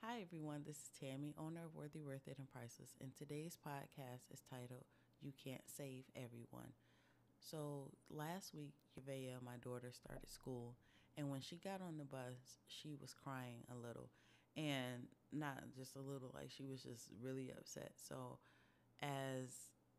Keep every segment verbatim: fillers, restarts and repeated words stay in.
Hi, everyone. This is Tammy, owner of Worthy, Worth It, and Priceless. And today's podcast is titled You Can't Save Everyone. So, last week, Yavea, my daughter, started school. And when she got on the bus, she was crying a little. And not just a little, like she was just really upset. So, as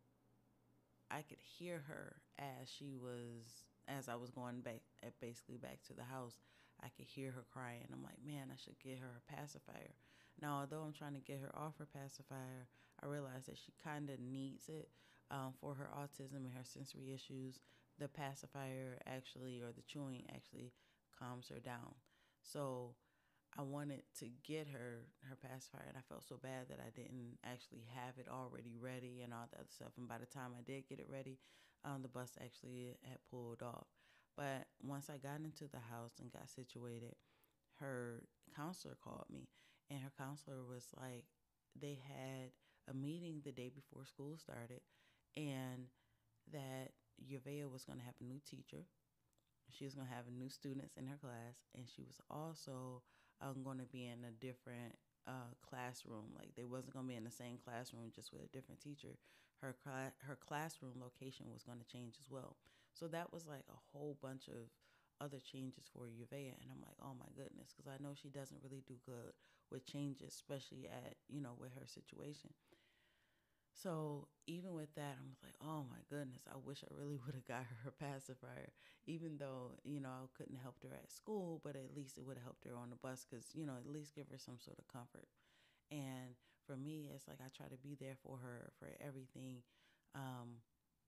I could hear her as she was, as I was going back, eh, basically back to the house, I could hear her crying. I'm like, man, I should get her a pacifier. Now, although I'm trying to get her off her pacifier, I realize that she kind of needs it um, for her autism and her sensory issues. The pacifier actually, or the chewing actually, calms her down. So I wanted to get her her pacifier, and I felt so bad that I didn't actually have it already ready and all that other stuff. And by the time I did get it ready, um, the bus actually had pulled off. But once I got into the house and got situated, her counselor called me, and her counselor was like, they had a meeting the day before school started, and that Yavea was going to have a new teacher. She was going to have new students in her class, and she was also um, going to be in a different uh, classroom. Like they wasn't going to be in the same classroom, just with a different teacher. Her cla- her classroom location was going to change as well. So that was like a whole bunch of other changes for Uvea, and I'm like, oh my goodness, because I know she doesn't really do good with changes, especially at you know with her situation. So even with that, I'm like, oh my goodness, I wish I really would have got her her pacifier. Even though you know I couldn't have helped her at school, but at least it would have helped her on the bus because you know at least give her some sort of comfort. And for me, it's like I try to be there for her for everything. Um,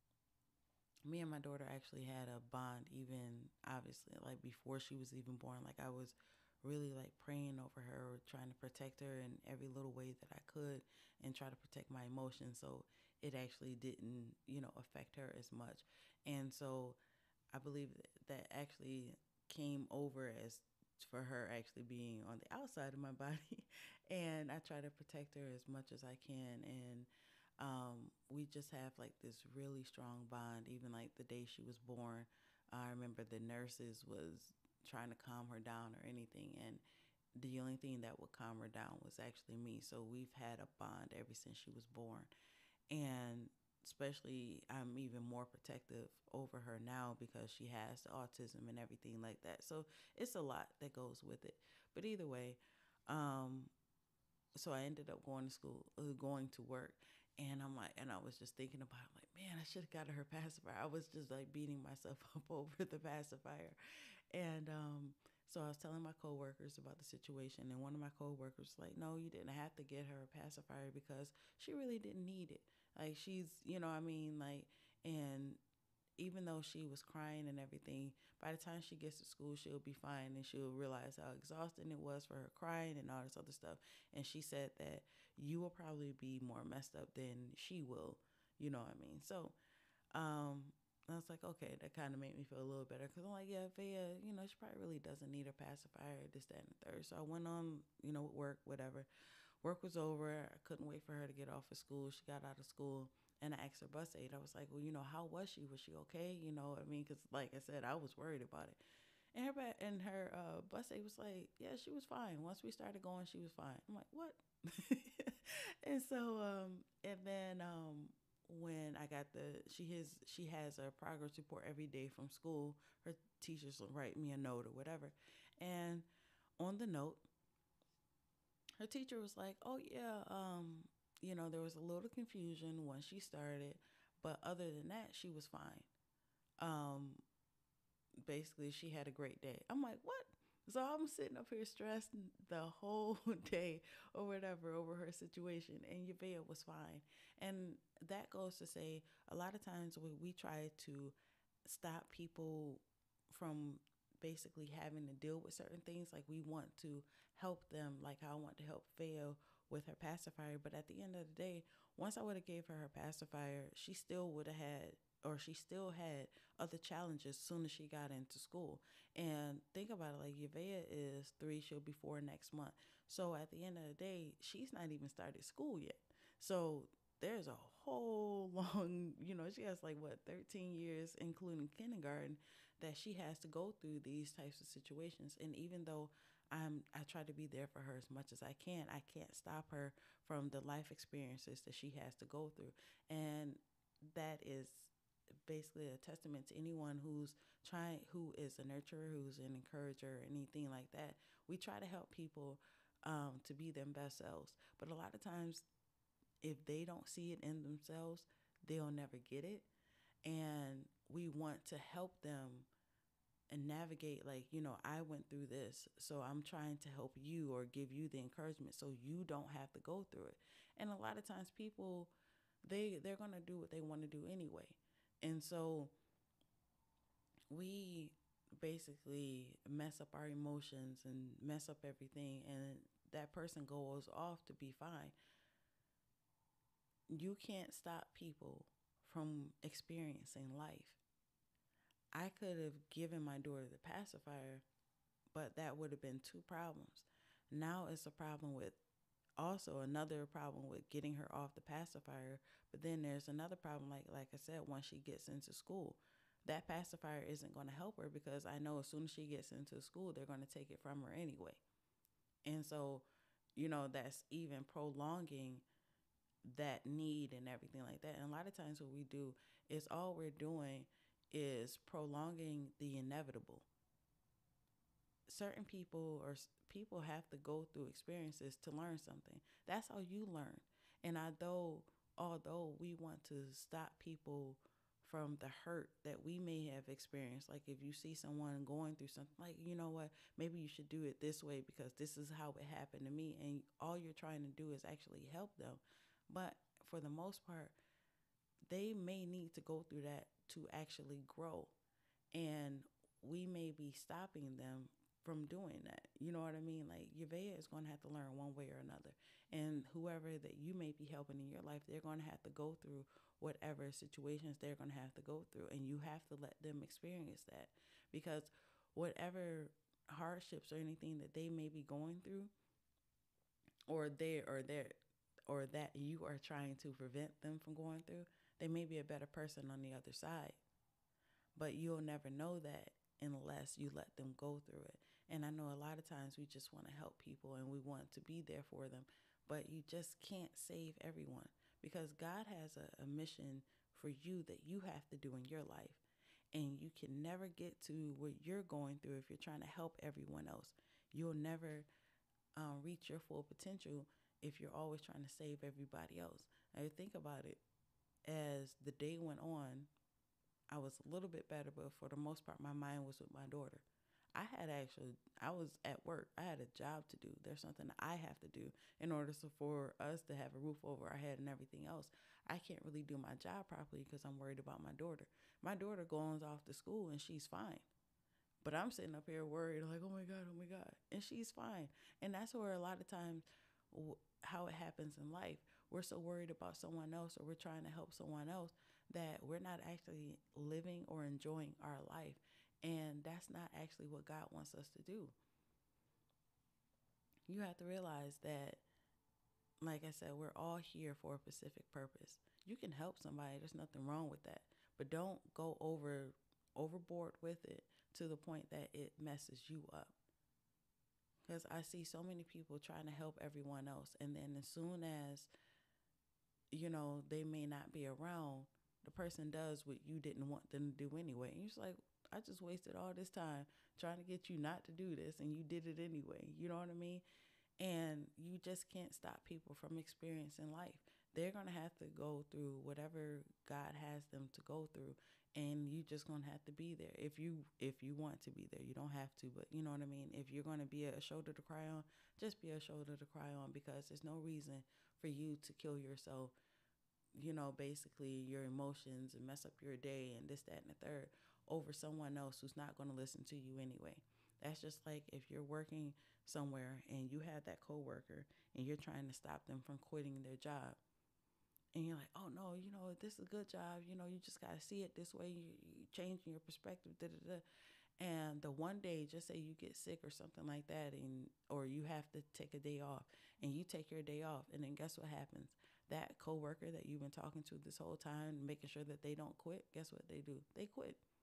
Me and my daughter actually had a bond, even obviously like before she was even born. Like I was really like praying over her, trying to protect her in every little way that I could, and try to protect my emotions so it actually didn't you know affect her as much. And so I believe that actually came over as for her actually being on the outside of my body. And I try to protect her as much as I can. And um, we just have like this really strong bond. Even like the day she was born, I remember the nurses was trying to calm her down or anything. And the only thing that would calm her down was actually me. So we've had a bond ever since she was born. And especially I'm even more protective over her now because she has the autism and everything like that. So it's a lot that goes with it. But either way, um, so I ended up going to school, uh, going to work, and I'm like, and I was just thinking about, it, like, man, I should have got her pacifier. I was just like beating myself up over the pacifier, and um, so I was telling my coworkers about the situation, and one of my coworkers was like, no, you didn't have to get her a pacifier because she really didn't need it. Like she's, you know, what I mean, like, and even though she was crying and everything, by the time she gets to school, she'll be fine and she'll realize how exhausting it was for her crying and all this other stuff. And she said that you will probably be more messed up than she will, you know what I mean? So, um, I was like, okay, that kind of made me feel a little better because I'm like, yeah, Vea, you know, she probably really doesn't need her pacifier, this, that, and the third. So I went on, you know, work, whatever. Work was over. I couldn't wait for her to get off of school. She got out of school, and I asked her bus aide. I was like, well, you know, how was she? Was she okay? You know, I mean, because like I said, I was worried about it. And her and her uh, bus aide was like, yeah, she was fine. Once we started going, she was fine. I'm like, what? And so, um, and then um, when I got the, she has she has a progress report every day from school. Her teachers will write me a note or whatever, and on the note her teacher was like, "Oh yeah, um, you know, there was a little confusion when she started, but other than that, she was fine. Um, Basically, she had a great day." I'm like, "What?" So I'm sitting up here stressed the whole day or whatever over her situation, and Yavea was fine. And that goes to say, a lot of times we, we try to stop people from basically having to deal with certain things. Like we want to help them, like how I want to help Fail with her pacifier. But at the end of the day, once I would have gave her her pacifier, she still would have had or she still had other challenges soon as she got into school. And think about it, like Yavea is three, she'll be four next month. So at the end of the day, she's not even started school yet. So there's a whole long, you know, she has like what, thirteen years, including kindergarten, that she has to go through these types of situations. And even though I'm I try to be there for her as much as I can. I can't stop her from the life experiences that she has to go through. And that is basically a testament to anyone who's trying who is a nurturer, who's an encourager, anything like that. We try to help people um, to be their best selves. But a lot of times if they don't see it in themselves, they'll never get it. And we want to help them and navigate, like, you know, I went through this, so I'm trying to help you or give you the encouragement so you don't have to go through it. And a lot of times people, they they're going to do what they want to do anyway. And so we basically mess up our emotions and mess up everything, and that person goes off to be fine. You can't stop people from experiencing life. I could have given my daughter the pacifier, but that would have been two problems. Now it's a problem with also another problem with getting her off the pacifier, but then there's another problem, like like I said, once she gets into school. That pacifier isn't going to help her because I know as soon as she gets into school, they're going to take it from her anyway. And so, you know, that's even prolonging that need and everything like that. And a lot of times what we do is all we're doing is prolonging the inevitable. Certain people or people have to go through experiences to learn something. That's how you learn. And although although we want to stop people from the hurt that we may have experienced, like if you see someone going through something, like, you know what, maybe you should do it this way because this is how it happened to me, and all you're trying to do is actually help them. But for the most part, they may need to go through that to actually grow. And we may be stopping them from doing that. You know what I mean? Like, Yavea is going to have to learn one way or another. And whoever that you may be helping in your life, they're going to have to go through whatever situations they're going to have to go through. And you have to let them experience that. Because whatever hardships or anything that they may be going through, or they or they or that you are trying to prevent them from going through, they may be a better person on the other side. But you'll never know that unless you let them go through it. And I know a lot of times we just want to help people and we want to be there for them, but you just can't save everyone because God has a, a mission for you that you have to do in your life. And you can never get to what you're going through if you're trying to help everyone else. You'll never um, reach your full potential if you're always trying to save everybody else. I think about it. As the day went on, I was a little bit better, but for the most part, my mind was with my daughter. I had actually, I was at work. I had a job to do. There's something that I have to do in order so for us to have a roof over our head and everything else. I can't really do my job properly because I'm worried about my daughter. My daughter goes off to school and she's fine. But I'm sitting up here worried, like, oh my God, oh my God. And she's fine. And that's where a lot of times w- how it happens in life. We're so worried about someone else or we're trying to help someone else that we're not actually living or enjoying our life. And that's not actually what God wants us to do. You have to realize that, like I said, we're all here for a specific purpose. You can help somebody. There's nothing wrong with that. But don't go over overboard with it to the point that it messes you up. Because I see so many people trying to help everyone else. And then as soon as, you know, they may not be around, the person does what you didn't want them to do anyway. And you're just like, I just wasted all this time trying to get you not to do this, and you did it anyway. You know what I mean? And you just can't stop people from experiencing life. They're going to have to go through whatever God has them to go through, and you just going to have to be there. If you if you want to be there, you don't have to, but you know what I mean? If you're going to be a shoulder to cry on, just be a shoulder to cry on, because there's no reason for you to kill yourself, you know, basically your emotions, and mess up your day and this, that, and the third over someone else who's not going to listen to you anyway. That's just like if you're working somewhere and you have that coworker and you're trying to stop them from quitting their job. And you're like, oh no, you know, this is a good job. You know, you just got to see it this way. You, you changing your perspective. Da, da, da. And the one day, just say you get sick or something like that, and or you have to take a day off, and you take your day off, and then guess what happens? That coworker that you've been talking to this whole time, making sure that they don't quit, guess what they do? They quit.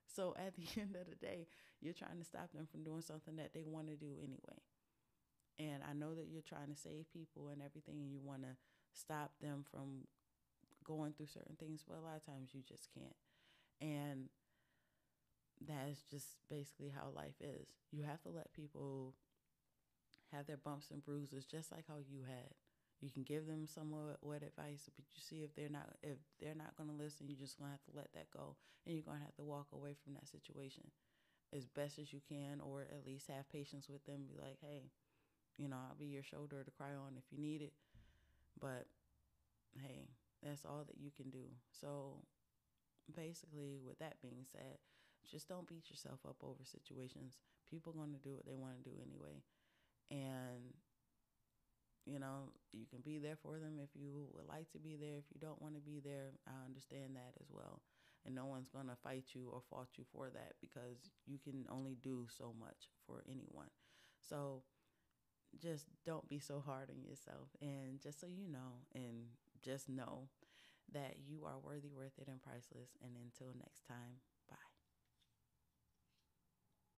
So at the end of the day, you're trying to stop them from doing something that they want to do anyway. And I know that you're trying to save people and everything, and you want to stop them from going through certain things, but a lot of times you just can't. And that's just basically how life is. You have to let people have their bumps and bruises just like how you had. You can give them some what advice, but you see if they're not if they're not going to listen, you're just going to have to let that go, and you're going to have to walk away from that situation as best as you can, or at least have patience with them. Be like, hey, you know, I'll be your shoulder to cry on if you need it, but hey, that's all that you can do. So basically, with that being said, just don't beat yourself up over situations. People going to do what they want to do anyway, and you know, you can be there for them if you would like to be there. If you don't want to be there, I understand that as well. And no one's going to fight you or fault you for that, because you can only do so much for anyone. So just don't be so hard on yourself. And just so you know, and just know that you are worthy, worth it, and priceless. And until next time.